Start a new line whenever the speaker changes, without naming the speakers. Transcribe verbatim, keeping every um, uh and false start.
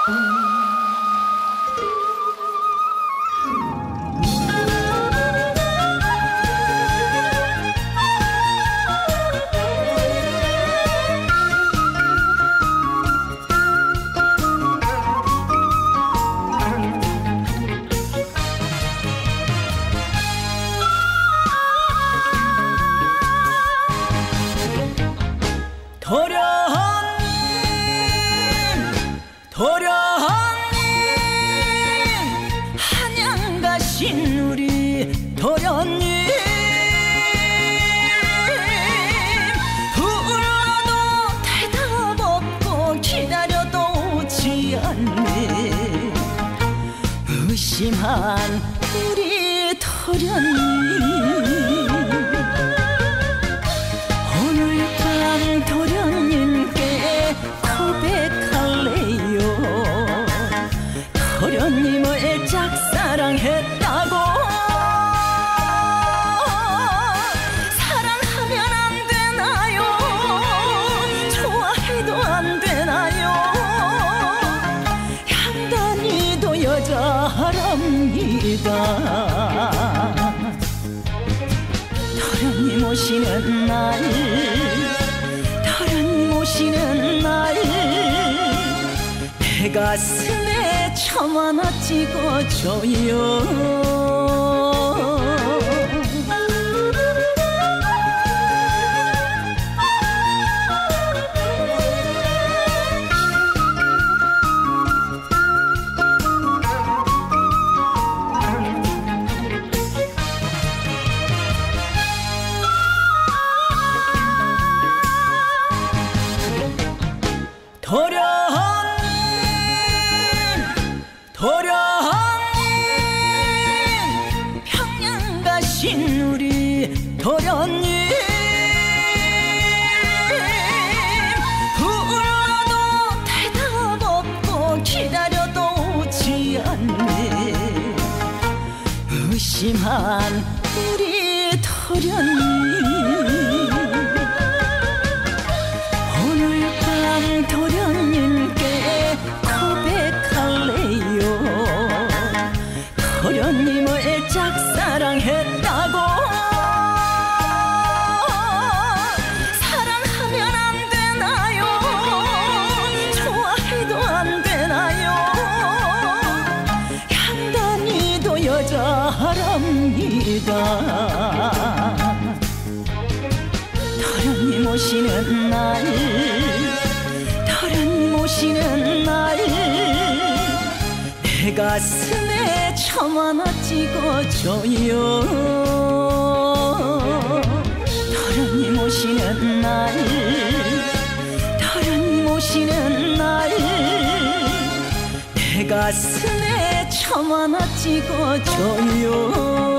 도련님 도련님 한양 가신 우리 도련님 불러도 대답 없고 기다려도 오지 않네 의심한 우리 도련님 오늘 밤 도련님께 고백할래요 도련님을 짝사랑했다고 사랑하면 안 되나요 좋아해도 안 되나요 양단이도 여자랍니다 도련님 오시는 날 도련님 오시는 날 내 가슴에 점 하나 찍어줘요 도련님 도련님 평양 가신 우리 도련님 불러도 대답 없고 기다려도 오지 않네 의심한 우리 도련님 오늘 밤 도련님께 고백할래요 도련님을 짝사랑했다고 사랑하면 안 되나요 좋아해도 안 되나요 양단이도 여자랍니다 도련님 오시는 날 도련님 오시는 날 내 가슴에 점 하나 찍어줘요 도련님 오시는 날 도련님 오시는 날 내 가슴에 점 하나 찍어줘요